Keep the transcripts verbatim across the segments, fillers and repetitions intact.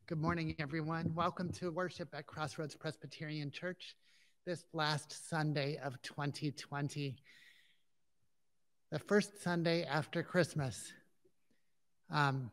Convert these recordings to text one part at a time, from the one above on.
Good morning, everyone. Welcome to worship at Crossroads Presbyterian Church this last Sunday of twenty twenty, the first Sunday after Christmas. Um,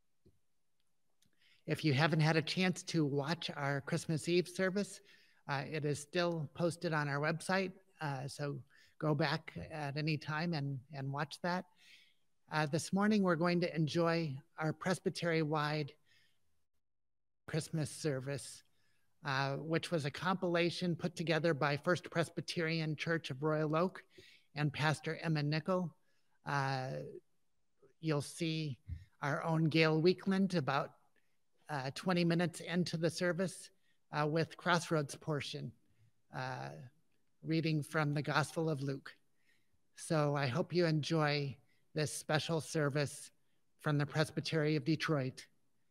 if you haven't had a chance to watch our Christmas Eve service, uh, it is still posted on our website, uh, so go back at any time and, and watch that. Uh, this morning, we're going to enjoy our Presbytery-wide Christmas service, uh, which was a compilation put together by First Presbyterian Church of Royal Oak and Pastor Emma Nickel. Uh, you'll see our own Gail Weekland about uh, twenty minutes into the service uh, with Crossroads portion, uh, reading from the Gospel of Luke. So I hope you enjoy this special service from the Presbytery of Detroit.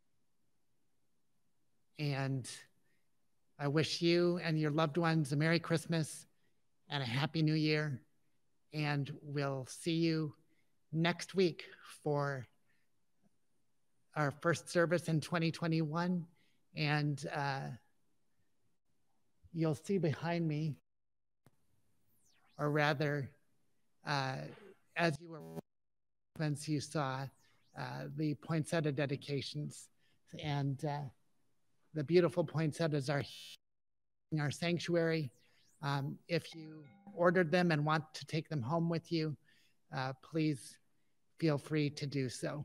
And I wish you and your loved ones a Merry Christmas and a Happy New Year. And we'll see you next week for our first service in twenty twenty-one. And uh, you'll see behind me, or rather, uh, as you were, once you saw uh, the poinsettia dedications. And uh, the beautiful poinsettias are in our sanctuary. Um, if you ordered them and want to take them home with you, uh, please feel free to do so.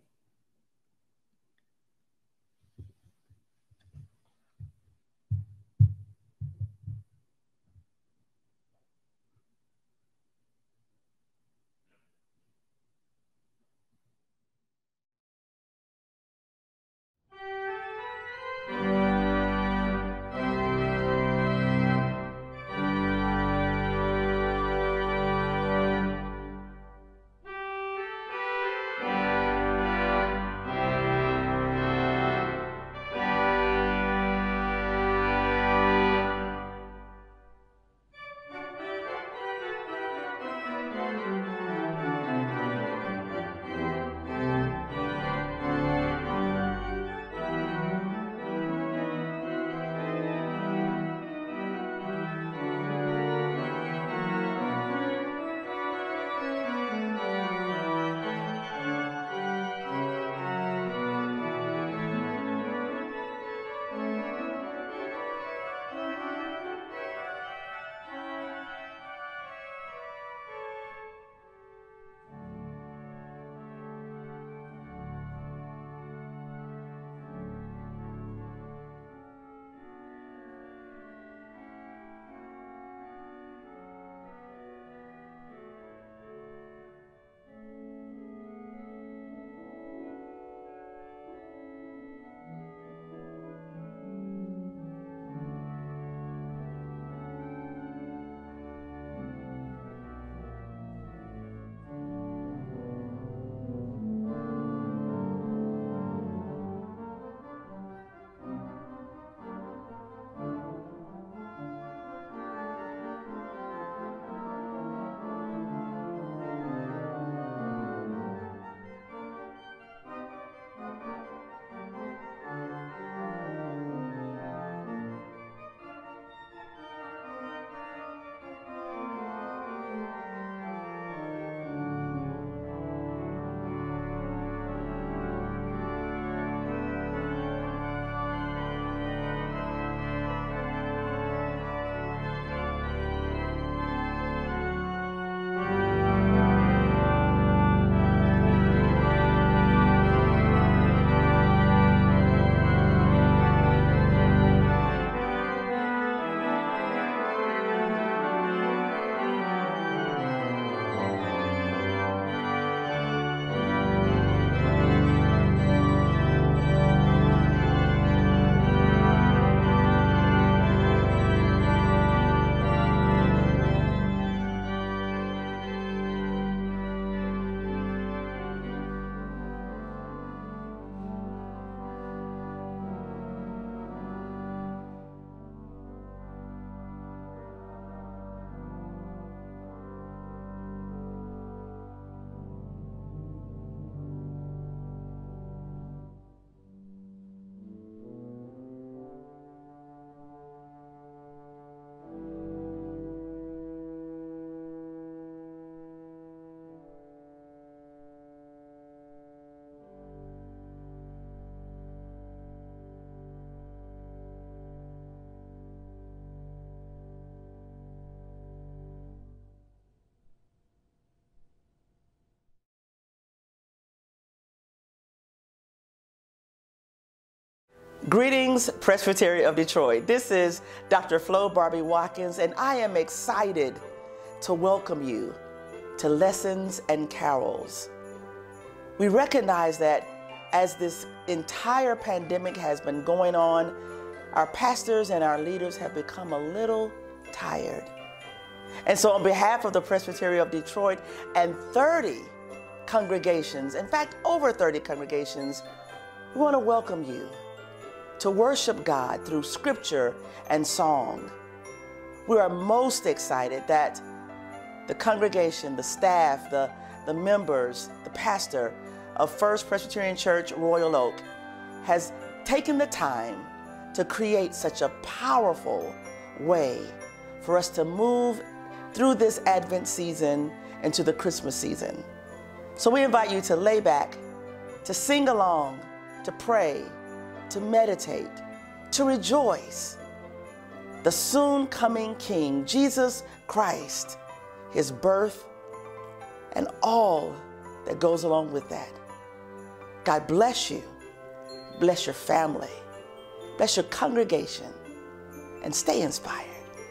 Greetings, Presbytery of Detroit. This is Doctor Flo Barbie Watkins, and I am excited to welcome you to Lessons and Carols. We recognize that as this entire pandemic has been going on, our pastors and our leaders have become a little tired. And so on behalf of the Presbytery of Detroit and thirty congregations, in fact, over thirty congregations, we want to welcome you to worship God through scripture and song. We are most excited that the congregation, the staff, the, the members, the pastor of First Presbyterian Church, Royal Oak, has taken the time to create such a powerful way for us to move through this Advent season into the Christmas season. So we invite you to lay back, to sing along, to pray, to meditate, to rejoice. The soon coming King, Jesus Christ, his birth, and all that goes along with that. God bless you, bless your family, bless your congregation, and stay inspired.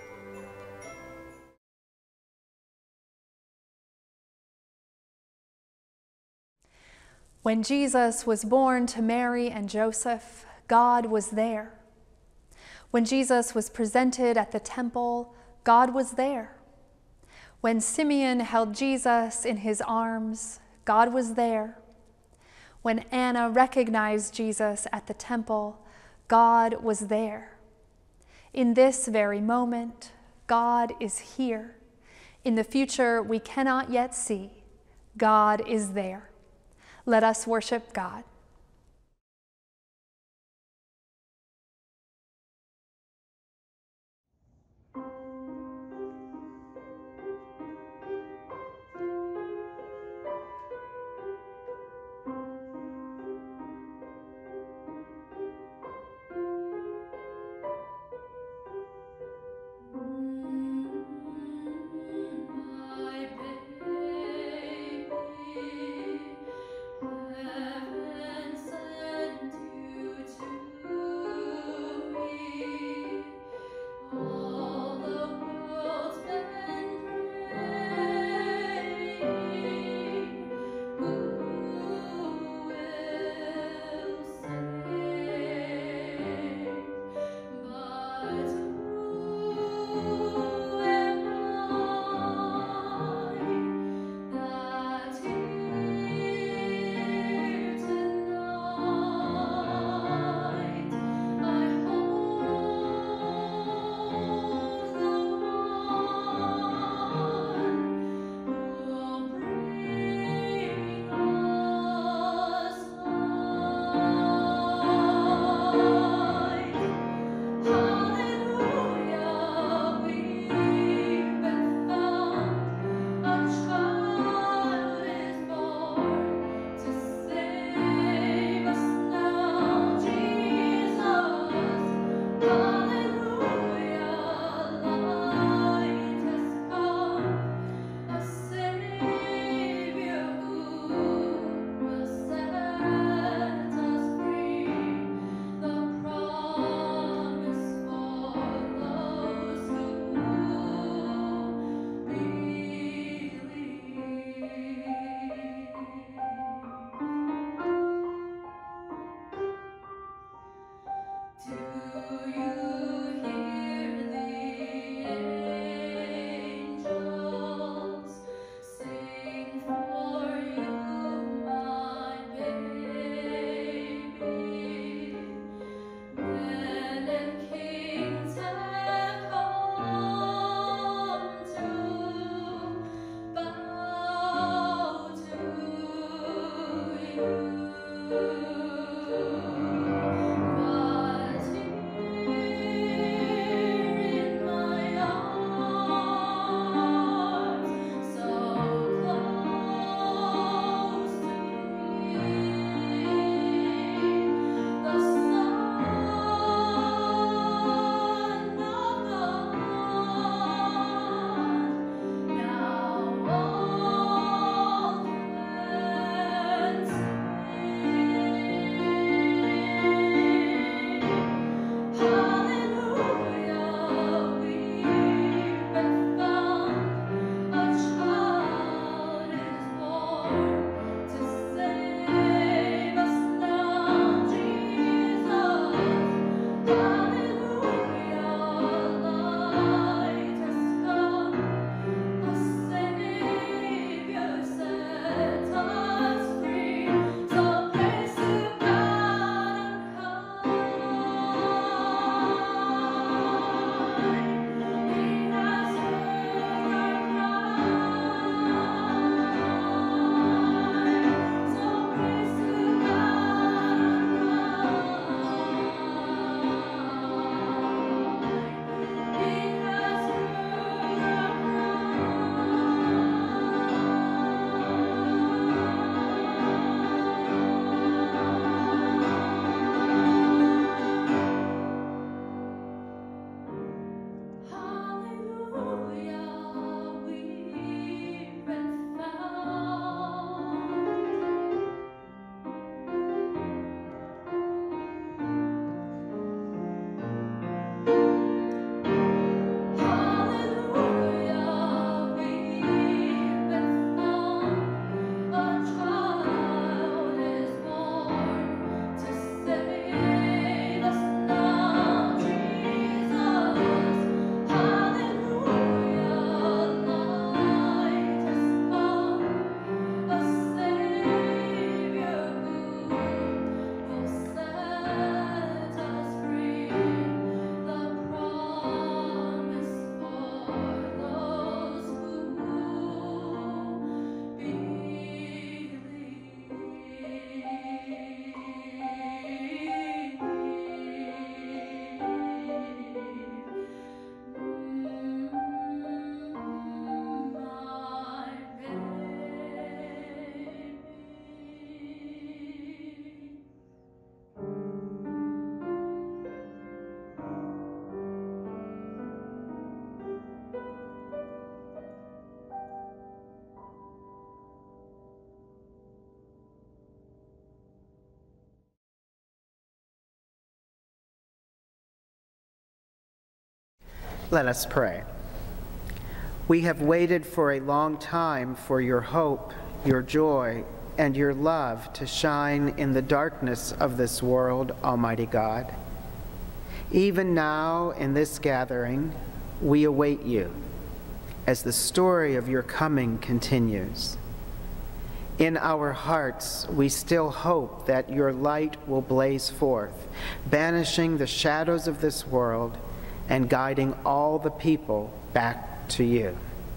When Jesus was born to Mary and Joseph, God was there. When Jesus was presented at the temple, God was there. When Simeon held Jesus in his arms, God was there. When Anna recognized Jesus at the temple, God was there. In this very moment, God is here. In the future we cannot yet see, God is there. Let us worship God. But Let us pray. We have waited for a long time for your hope, your joy, and your love to shine in the darkness of this world, Almighty God. Even now, in this gathering, we await you as the story of your coming continues. In our hearts, we still hope that your light will blaze forth, banishing the shadows of this world and guiding all the people back to you.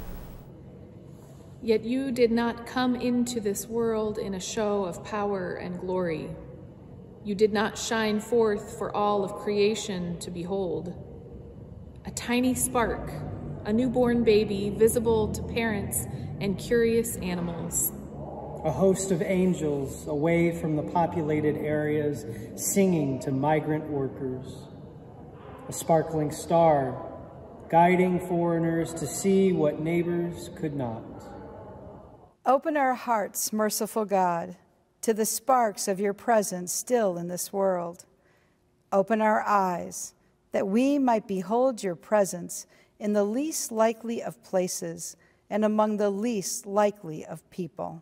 Yet you did not come into this world in a show of power and glory. You did not shine forth for all of creation to behold. A tiny spark, a newborn baby visible to parents and curious animals. A host of angels away from the populated areas singing to migrant workers. A sparkling star guiding foreigners to see what neighbors could not. Open our hearts, merciful God, to the sparks of your presence still in this world. Open our eyes, that we might behold your presence in the least likely of places and among the least likely of people.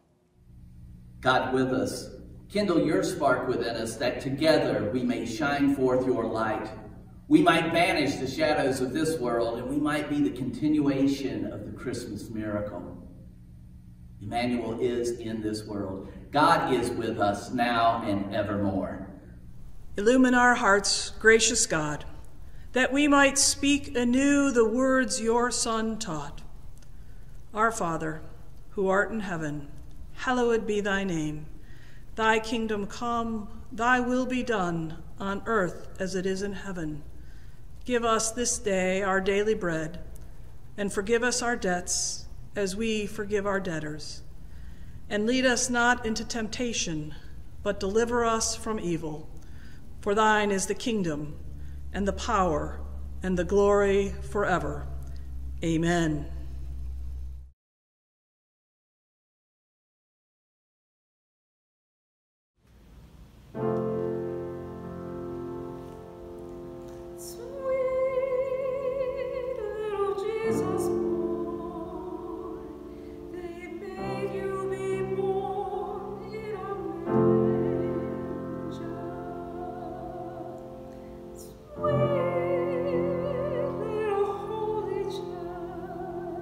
God with us, kindle your spark within us, that together we may shine forth your light. We might banish the shadows of this world, and we might be the continuation of the Christmas miracle. Emmanuel is in this world. God is with us now and evermore. Illumine our hearts, gracious God, that we might speak anew the words your Son taught. Our Father, who art in heaven, hallowed be thy name. Thy kingdom come, thy will be done, on earth as it is in heaven. Give us this day our daily bread, and forgive us our debts, as we forgive our debtors. And lead us not into temptation, but deliver us from evil. For thine is the kingdom, and the power, and the glory forever. Amen. Sweet little holy child.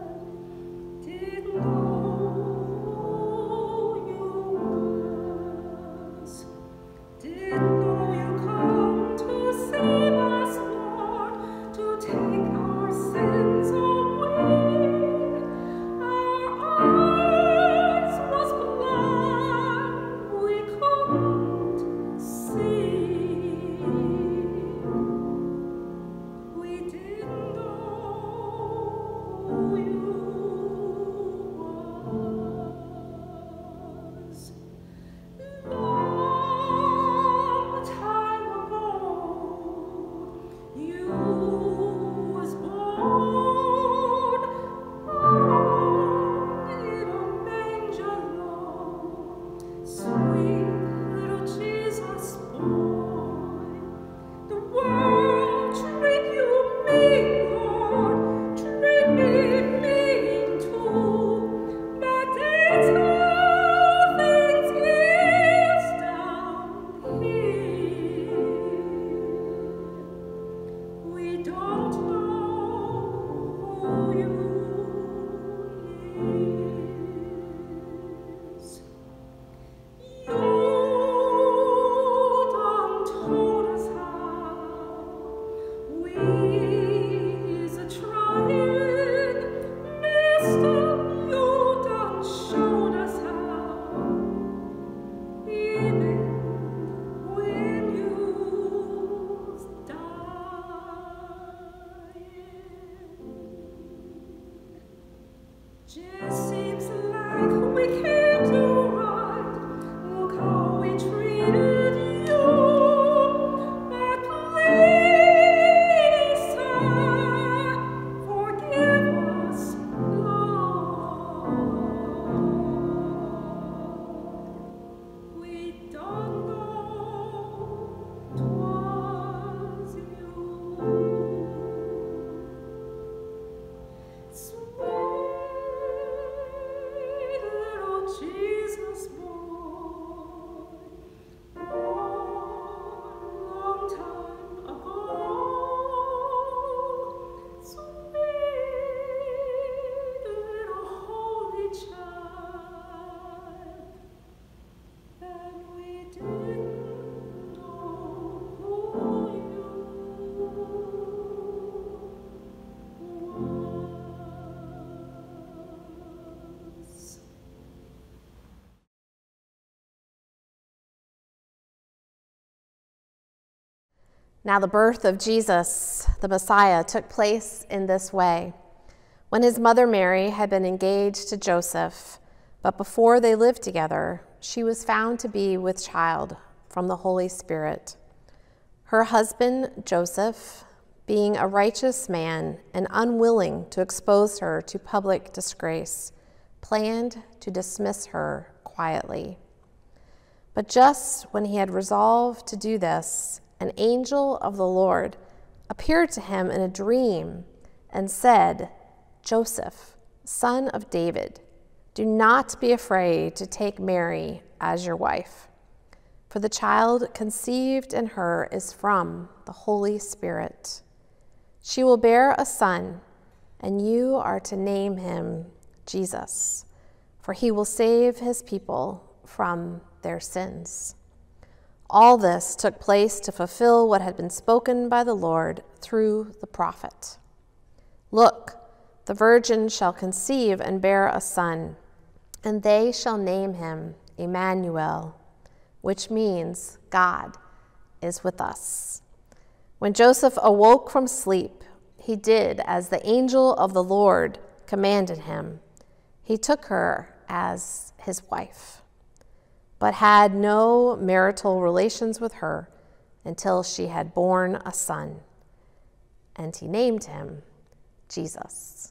Now the birth of Jesus, the Messiah, took place in this way. When his mother Mary had been engaged to Joseph, but before they lived together, she was found to be with child from the Holy Spirit. Her husband, Joseph, being a righteous man and unwilling to expose her to public disgrace, planned to dismiss her quietly. But just when he had resolved to do this, an angel of the Lord appeared to him in a dream and said, "Joseph, son of David, do not be afraid to take Mary as your wife, for the child conceived in her is from the Holy Spirit. She will bear a son, and you are to name him Jesus, for he will save his people from their sins." All this took place to fulfill what had been spoken by the Lord through the prophet. "Look, the virgin shall conceive and bear a son, and they shall name him Emmanuel," which means God is with us. When Joseph awoke from sleep, he did as the angel of the Lord commanded him. He took her as his wife, but had no marital relations with her until she had borne a son, and he named him Jesus.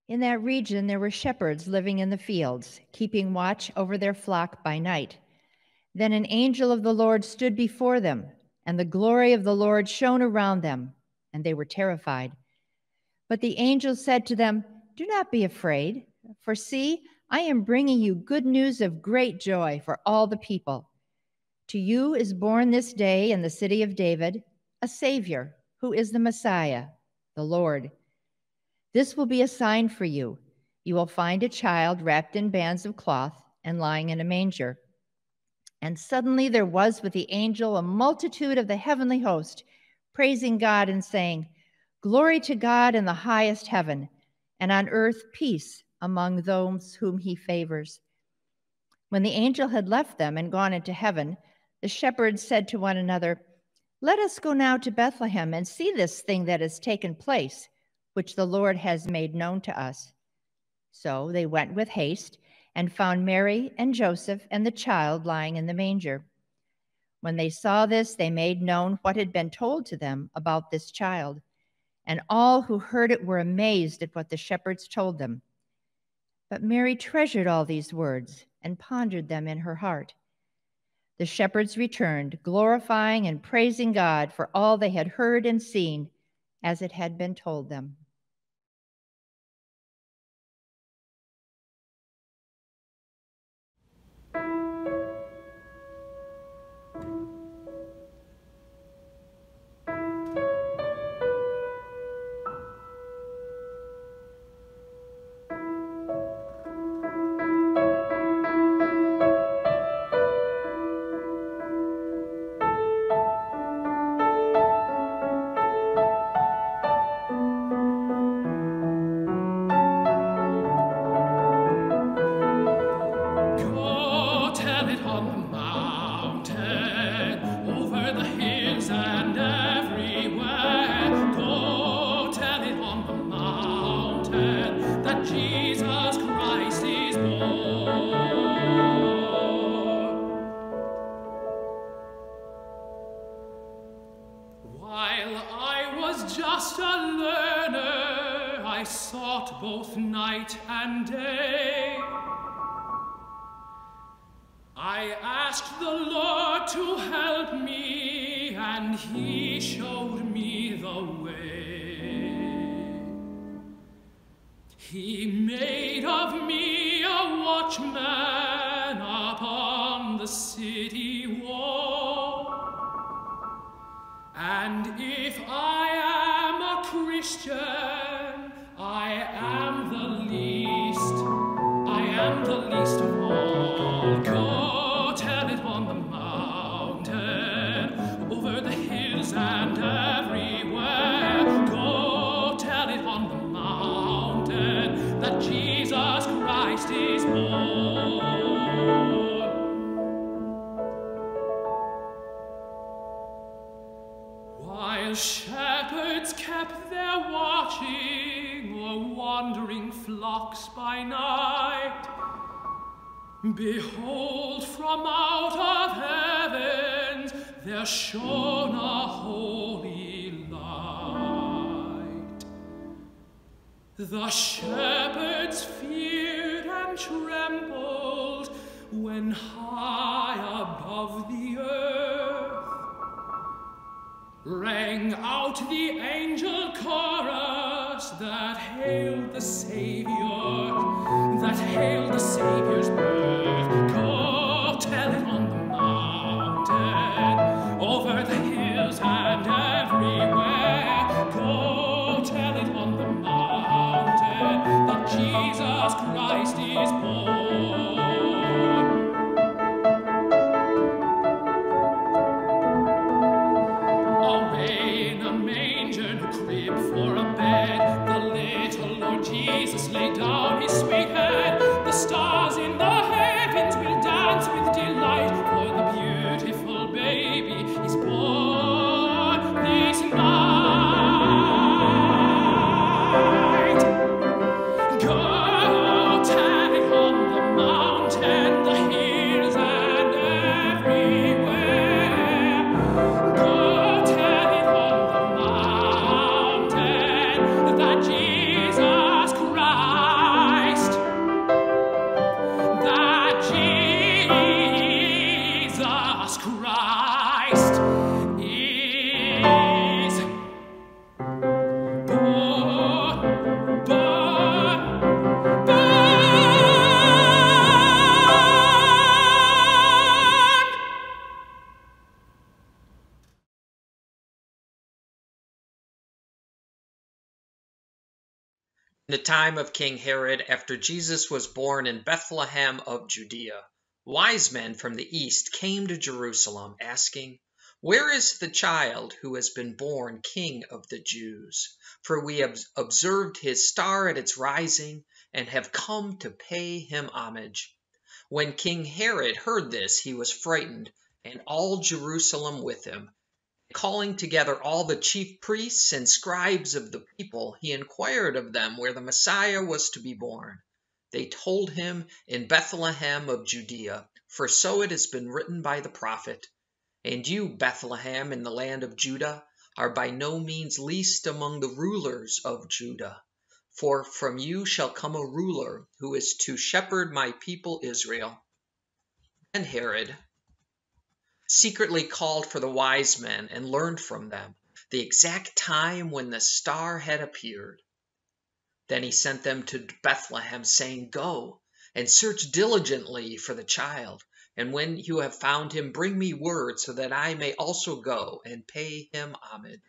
In that region, there were shepherds living in the fields, keeping watch over their flock by night. Then an angel of the Lord stood before them, and the glory of the Lord shone around them, and they were terrified. But the angel said to them, "Do not be afraid, for see, I am bringing you good news of great joy for all the people. To you is born this day in the city of David a Savior, who is the Messiah, the Lord. This will be a sign for you. You will find a child wrapped in bands of cloth and lying in a manger." And suddenly there was with the angel a multitude of the heavenly host, praising God and saying, "Glory to God in the highest heaven, and on earth peace among those whom he favors." When the angel had left them and gone into heaven, the shepherds said to one another, "Let us go now to Bethlehem and see this thing that has taken place, which the Lord has made known to us." So they went with haste and found Mary and Joseph and the child lying in the manger. When they saw this, they made known what had been told to them about this child. And all who heard it were amazed at what the shepherds told them. But Mary treasured all these words and pondered them in her heart. The shepherds returned, glorifying and praising God for all they had heard and seen, as it had been told them. Both night and day, I asked the Lord to help me, and he showed me the way. He made of me a watchman upon the city wall, and if I am a Christian, I am the least, I am the least of all. Go tell it on the mountain, over the hills and everywhere. Go tell it on the mountain, that Jesus Christ is born. While shepherds kept their watching, wandering flocks by night, behold, from out of heavens there shone a holy light. The shepherds feared and trembled when high above the earth rang out the angel chorus that hailed the Savior, that hailed the Savior's birth. Go tell it on the mountain, over the hills and everywhere. Go tell it on the mountain, that Jesus Christ is born. Jesus laid down his sweet head. The stars in the heavens will dance with delight, for the beautiful baby is born this night. Go tell it on the mountain, the hills and everywhere. Go tell it on the mountain that Jesus Christ In the time of King Herod, after Jesus was born in Bethlehem of Judea, wise men from the east came to Jerusalem, asking, "Where is the child who has been born King of the Jews? For we have observed his star at its rising and have come to pay him homage." When King Herod heard this, he was frightened, and all Jerusalem with him. Calling together all the chief priests and scribes of the people, he inquired of them where the Messiah was to be born. They told him, "In Bethlehem of Judea, for so it has been written by the prophet. And you, Bethlehem, in the land of Judah, are by no means least among the rulers of Judah. For from you shall come a ruler who is to shepherd my people Israel." Then Herod secretly called for the wise men and learned from them the exact time when the star had appeared. Then he sent them to Bethlehem, saying, "Go and search diligently for the child, and when you have found him, bring me word so that I may also go and pay him homage."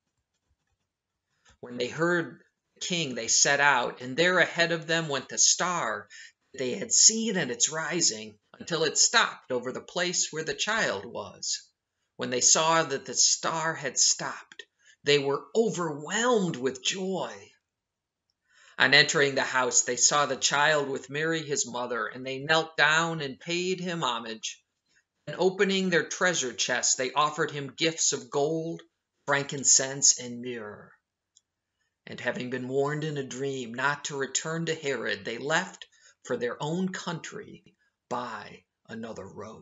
When they heard the king, they set out, and there ahead of them went the star that they had seen at its rising, until it stopped over the place where the child was. When they saw that the star had stopped, they were overwhelmed with joy. On entering the house, they saw the child with Mary his mother, and they knelt down and paid him homage. And opening their treasure chests, they offered him gifts of gold, frankincense, and myrrh. And having been warned in a dream not to return to Herod, they left for their own country by another road.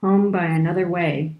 home by another way.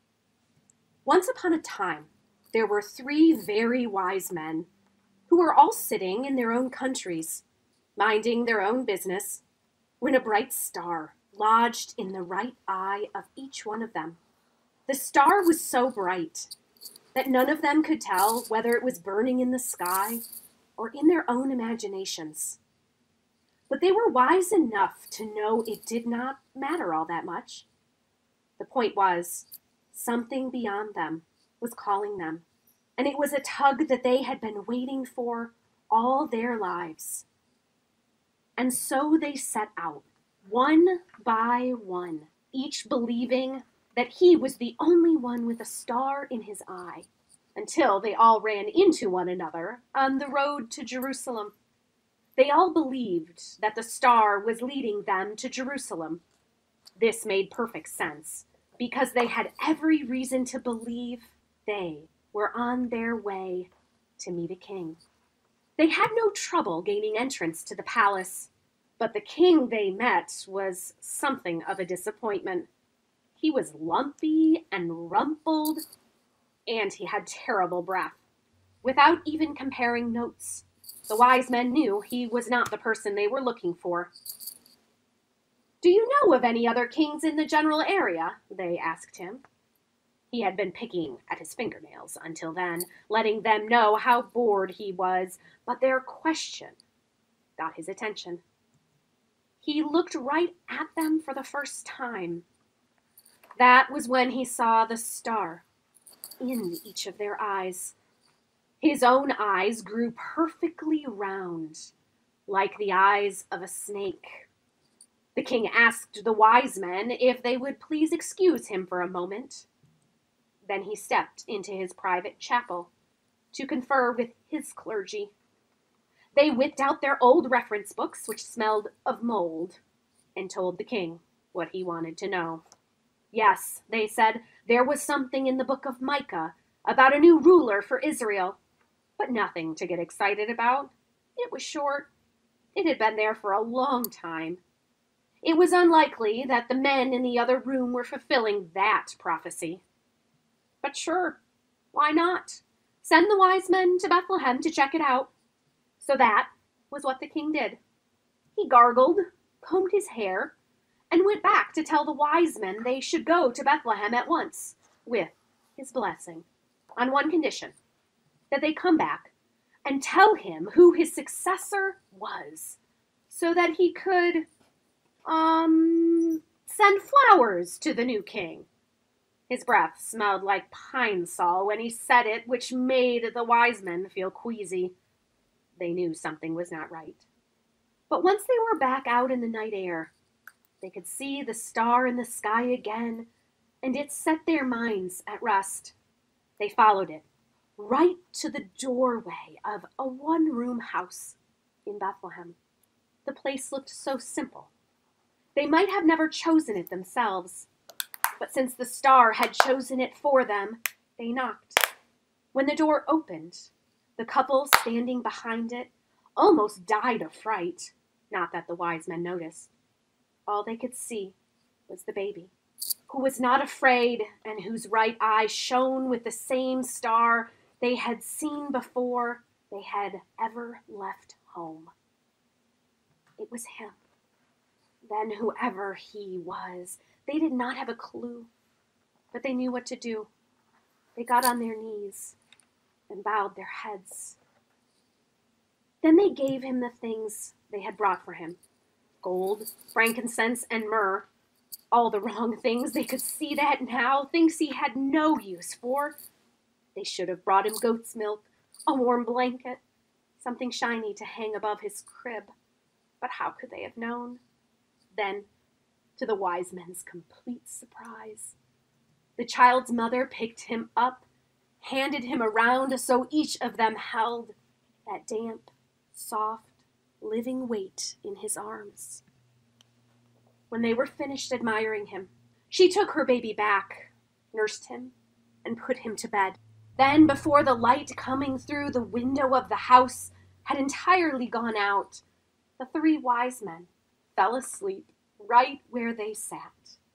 Once upon a time, there were three very wise men who were all sitting in their own countries, minding their own business, when a bright star lodged in the right eye of each one of them. The star was so bright that none of them could tell whether it was burning in the sky or in their own imaginations. But they were wise enough to know it did not matter all that much. The point was, something beyond them was calling them, and it was a tug that they had been waiting for all their lives. And so they set out, one by one, each believing that he was the only one with a star in his eye, until they all ran into one another on the road to Jerusalem. They all believed that the star was leading them to Jerusalem. This made perfect sense, because they had every reason to believe they were on their way to meet a king. They had no trouble gaining entrance to the palace, but the king they met was something of a disappointment. He was lumpy and rumpled, and he had terrible breath. Without even comparing notes, the wise men knew he was not the person they were looking for. "Do you know of any other kings in the general area?" they asked him. He had been picking at his fingernails until then, letting them know how bored he was, but their question got his attention. He looked right at them for the first time. That was when he saw the star in each of their eyes. His own eyes grew perfectly round, like the eyes of a snake. The king asked the wise men if they would please excuse him for a moment. Then he stepped into his private chapel to confer with his clergy. They whipped out their old reference books, which smelled of mold, and told the king what he wanted to know. Yes, they said, there was something in the book of Micah about a new ruler for Israel, but nothing to get excited about. It was short. It had been there for a long time. It was unlikely that the men in the other room were fulfilling that prophecy. But sure, why not? Send the wise men to Bethlehem to check it out. So that was what the king did. He gargled, combed his hair, and went back to tell the wise men they should go to Bethlehem at once, with his blessing, on one condition, that they come back and tell him who his successor was, so that he could, um, send flowers to the new king. His breath smelled like pine sol when he said it, which made the wise men feel queasy. They knew something was not right. But once they were back out in the night air, they could see the star in the sky again, and it set their minds at rest. They followed it right to the doorway of a one-room house in Bethlehem. The place looked so simple. They might have never chosen it themselves, but since the star had chosen it for them, they knocked. When the door opened, the couple standing behind it almost died of fright, not that the wise men noticed. All they could see was the baby, who was not afraid and whose right eye shone with the same star they had seen before they had ever left home. It was him. Then whoever he was, they did not have a clue, but they knew what to do. They got on their knees and bowed their heads. Then they gave him the things they had brought for him: gold, frankincense, and myrrh. All the wrong things. They could see that now, things he had no use for. They should have brought him goat's milk, a warm blanket, something shiny to hang above his crib. But how could they have known? Then, to the wise men's complete surprise, the child's mother picked him up, handed him around so each of them held that damp, soft, living weight in his arms. When they were finished admiring him, she took her baby back, nursed him, and put him to bed. Then, before the light coming through the window of the house had entirely gone out, the three wise men fell asleep right where they sat.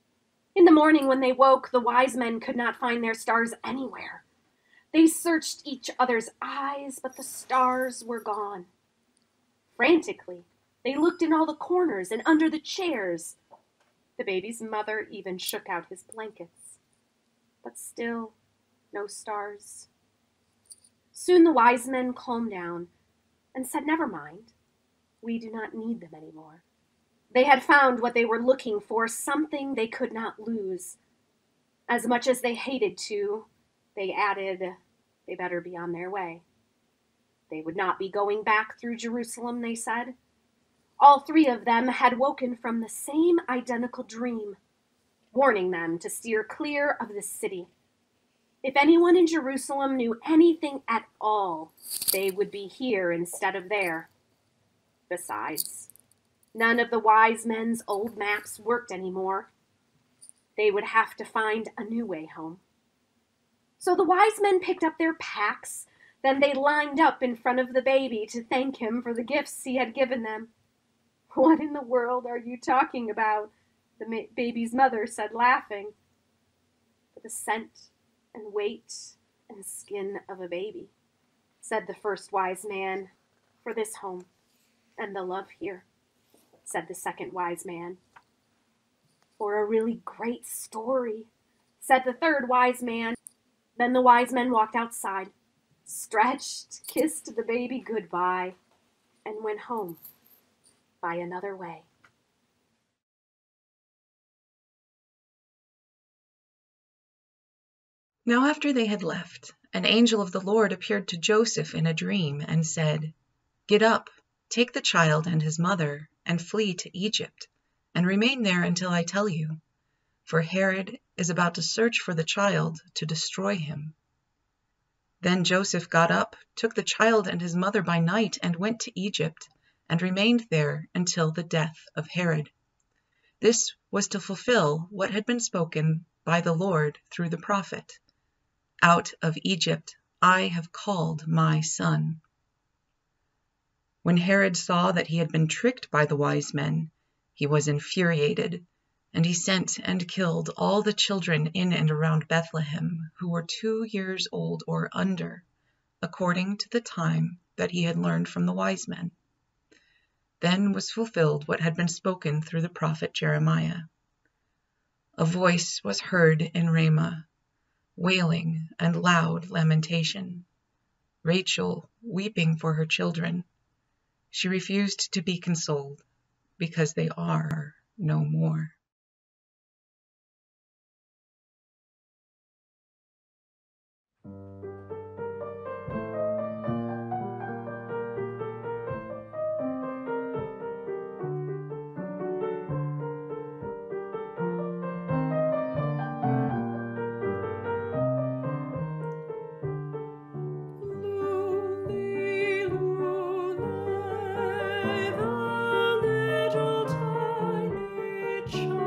In the morning when they woke, the wise men could not find their stars anywhere. They searched each other's eyes, but the stars were gone. Frantically, they looked in all the corners and under the chairs. The baby's mother even shook out his blankets. But still, no stars. Soon the wise men calmed down and said, "Never mind. We do not need them anymore." They had found what they were looking for, something they could not lose. As much as they hated to, they added, they better be on their way. They would not be going back through Jerusalem, they said. All three of them had woken from the same identical dream, warning them to steer clear of the city. If anyone in Jerusalem knew anything at all, they would be here instead of there. Besides, none of the wise men's old maps worked anymore. They would have to find a new way home. So the wise men picked up their packs. Then they lined up in front of the baby to thank him for the gifts he had given them. "What in the world are you talking about?" the baby's mother said, laughing. "For the scent and weight and skin of a baby," said the first wise man. "For this home and the love here," said the second wise man. "For a really great story," said the third wise man. Then the wise men walked outside, stretched, kissed the baby goodbye, and went home by another way. Now after they had left, an angel of the Lord appeared to Joseph in a dream and said, "Get up, take the child and his mother, and flee to Egypt, and remain there until I tell you, for Herod is about to search for the child to destroy him." Then Joseph got up, took the child and his mother by night, and went to Egypt, and remained there until the death of Herod. This was to fulfill what had been spoken by the Lord through the prophet, "Out of Egypt I have called my son." When Herod saw that he had been tricked by the wise men, he was infuriated, and he sent and killed all the children in and around Bethlehem who were two years old or under, according to the time that he had learned from the wise men. Then was fulfilled what had been spoken through the prophet Jeremiah. A voice was heard in Ramah, wailing and loud lamentation, Rachel weeping for her children. She refused to be consoled, because they are no more. The little tiny child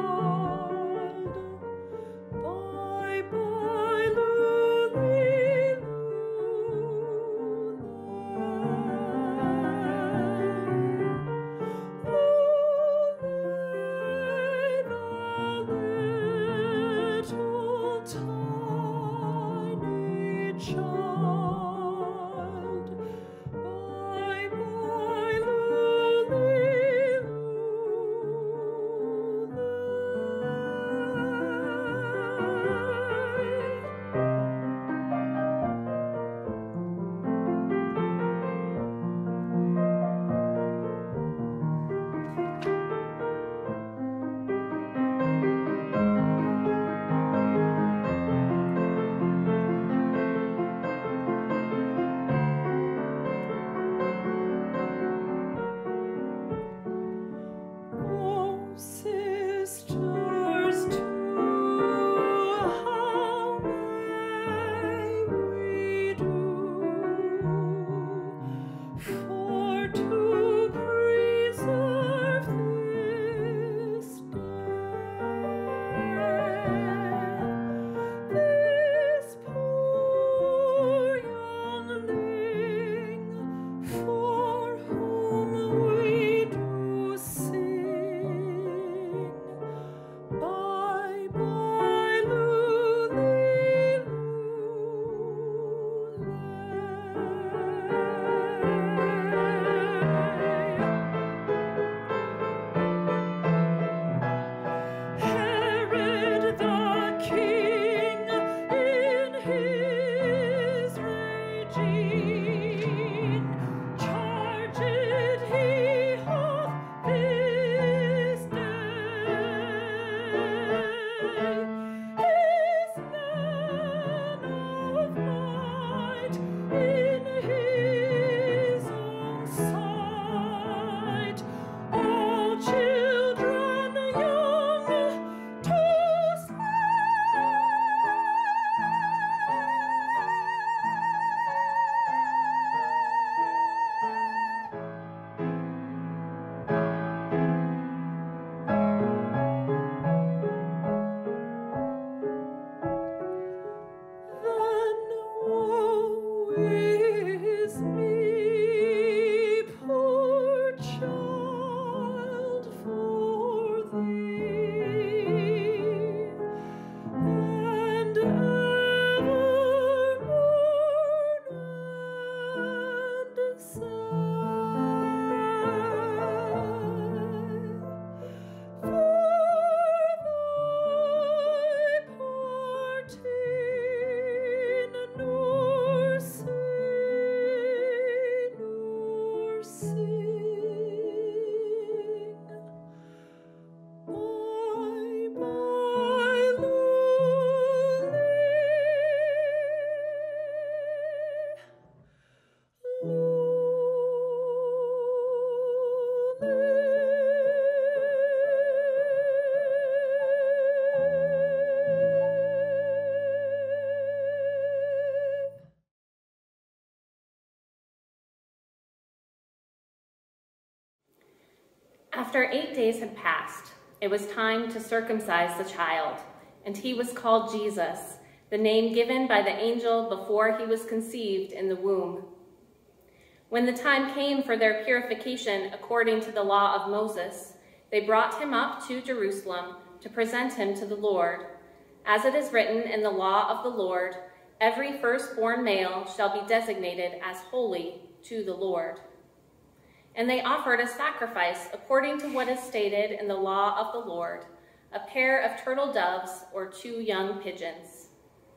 After eight days had passed, it was time to circumcise the child, and he was called Jesus, the name given by the angel before he was conceived in the womb. When the time came for their purification according to the law of Moses, they brought him up to Jerusalem to present him to the Lord. As it is written in the law of the Lord, every firstborn male shall be designated as holy to the Lord. And they offered a sacrifice according to what is stated in the law of the Lord, a pair of turtle doves or two young pigeons.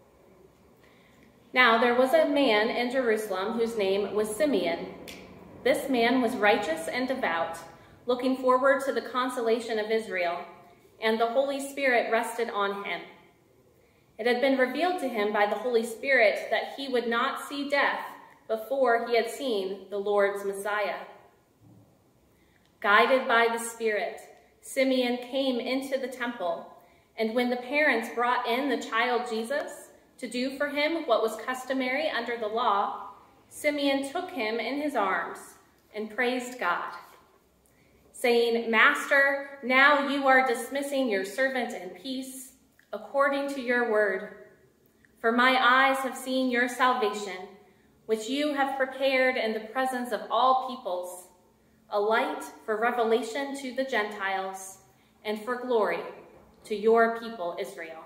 Now there was a man in Jerusalem whose name was Simeon. This man was righteous and devout, looking forward to the consolation of Israel, and the Holy Spirit rested on him. It had been revealed to him by the Holy Spirit that he would not see death before he had seen the Lord's Messiah. Guided by the Spirit, Simeon came into the temple, and when the parents brought in the child Jesus to do for him what was customary under the law, Simeon took him in his arms and praised God, saying, "Master, now you are dismissing your servant in peace, according to your word. For my eyes have seen your salvation, which you have prepared in the presence of all peoples, a light for revelation to the Gentiles, and for glory to your people Israel."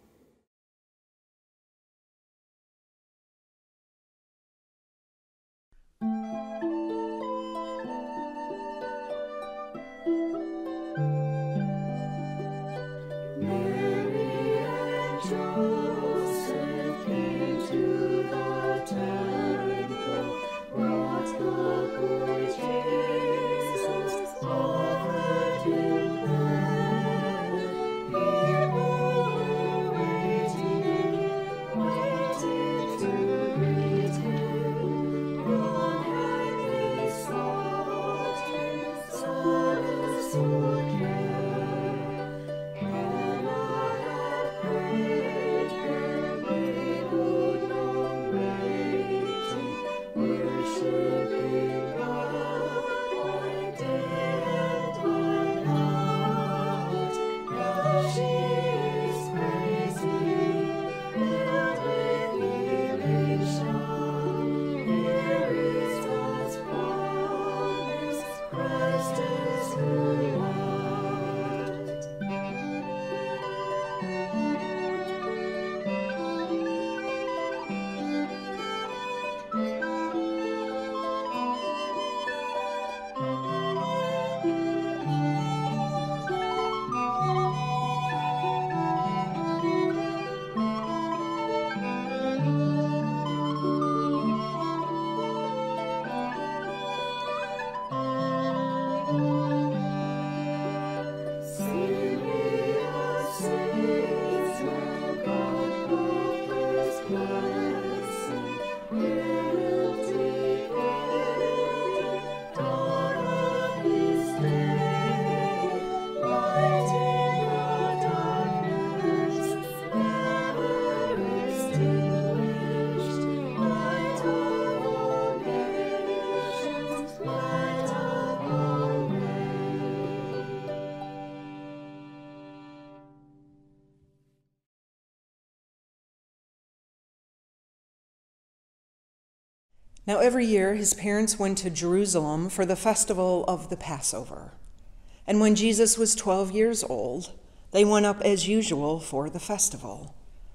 Now every year his parents went to Jerusalem for the festival of the Passover. And when Jesus was twelve years old, they went up as usual for the festival.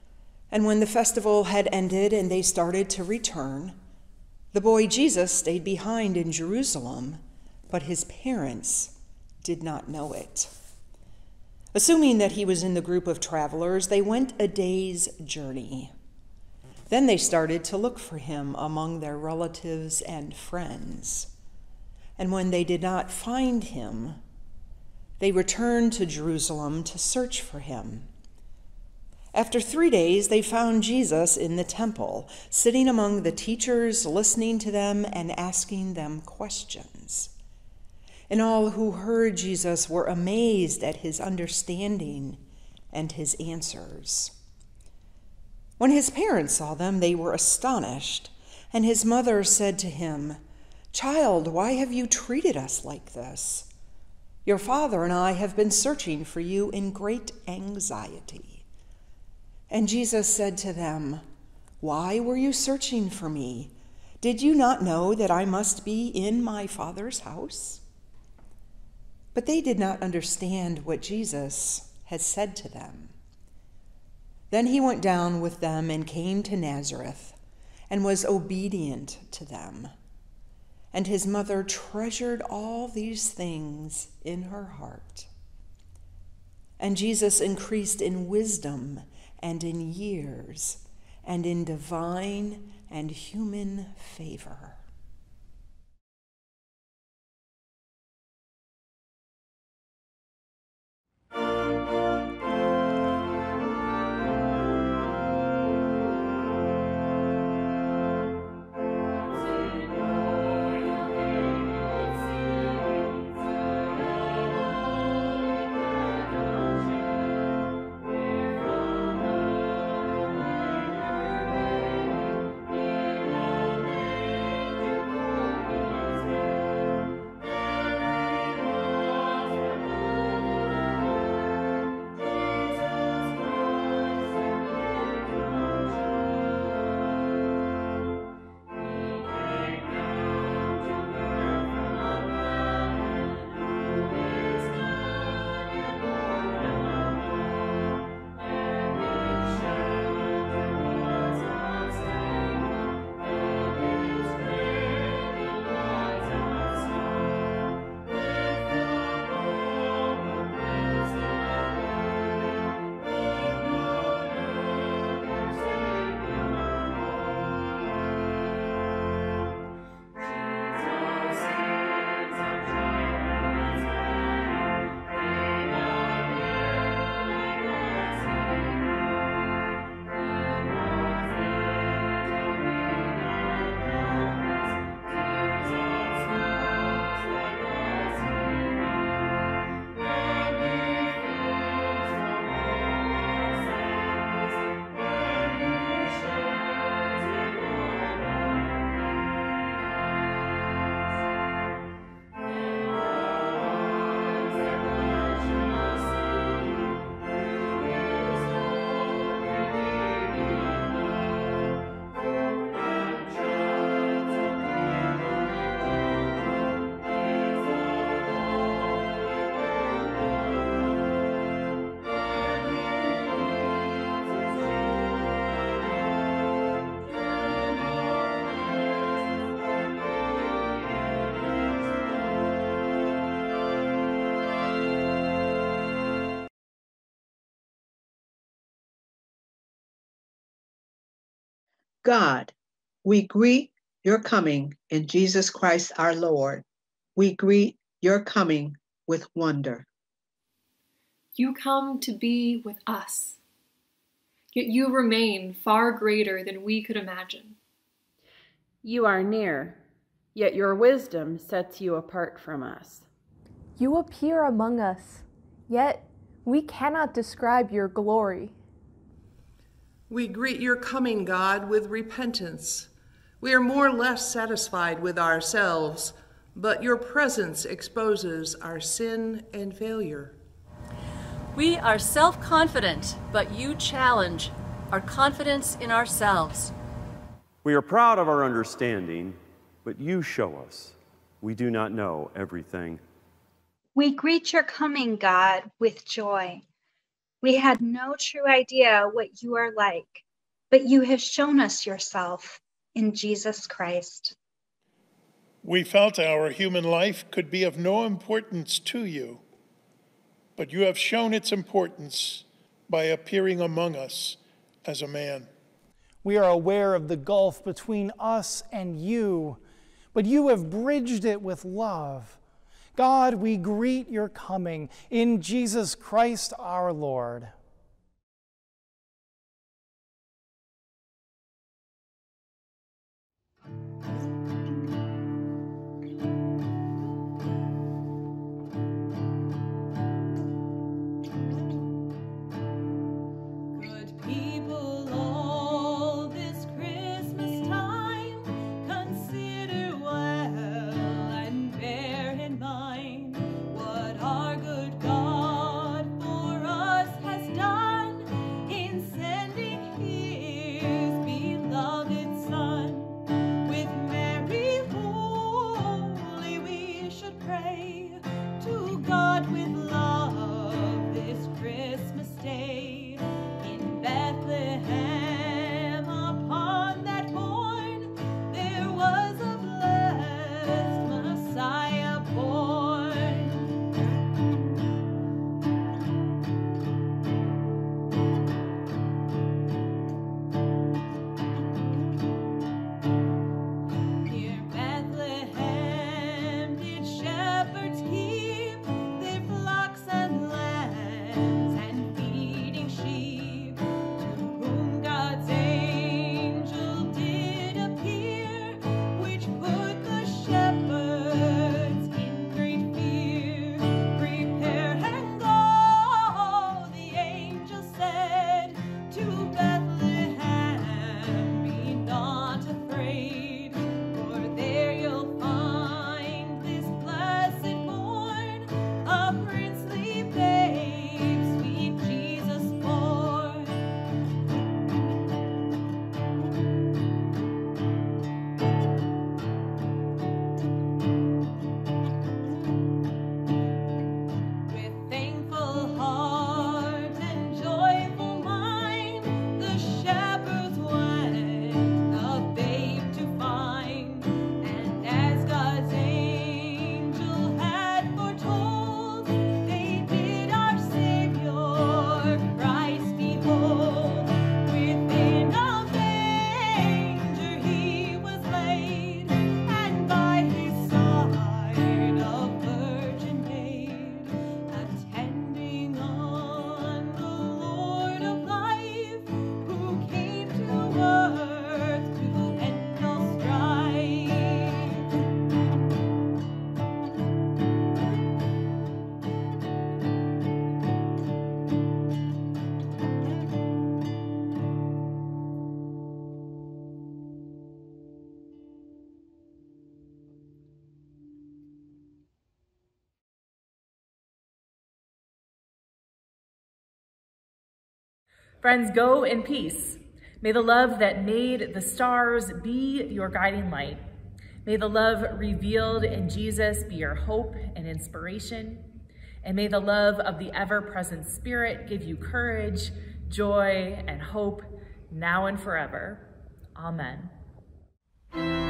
And when the festival had ended and they started to return, the boy Jesus stayed behind in Jerusalem, but his parents did not know it. Assuming that he was in the group of travelers, they went a day's journey. Then they started to look for him among their relatives and friends. And when they did not find him, they returned to Jerusalem to search for him. After three days, they found Jesus in the temple, sitting among the teachers, listening to them and asking them questions. And all who heard Jesus were amazed at his understanding and his answers. When his parents saw them, they were astonished, and his mother said to him, "Child, why have you treated us like this? Your father and I have been searching for you in great anxiety." And Jesus said to them, "Why were you searching for me? Did you not know that I must be in my Father's house?" But they did not understand what Jesus had said to them. Then he went down with them and came to Nazareth and was obedient to them. And his mother treasured all these things in her heart. And Jesus increased in wisdom and in years and in divine and human favor. God, we greet your coming in Jesus Christ our Lord. We greet your coming with wonder. You come to be with us, yet you remain far greater than we could imagine. You are near, yet your wisdom sets you apart from us. You appear among us, yet we cannot describe your glory. We greet your coming, God, with repentance. We are more or less satisfied with ourselves, but your presence exposes our sin and failure. We are self-confident, but you challenge our confidence in ourselves. We are proud of our understanding, but you show us we do not know everything. We greet your coming, God, with joy. We had no true idea what you are like, but you have shown us yourself in Jesus Christ. We felt our human life could be of no importance to you, but you have shown its importance by appearing among us as a man. We are aware of the gulf between us and you, but you have bridged it with love. God, we greet your coming in Jesus Christ our Lord. Consider well and bear in mind what all Friends, go in peace. May the love that made the stars be your guiding light. May the love revealed in Jesus be your hope and inspiration. And may the love of the ever-present Spirit give you courage, joy, and hope now and forever. Amen.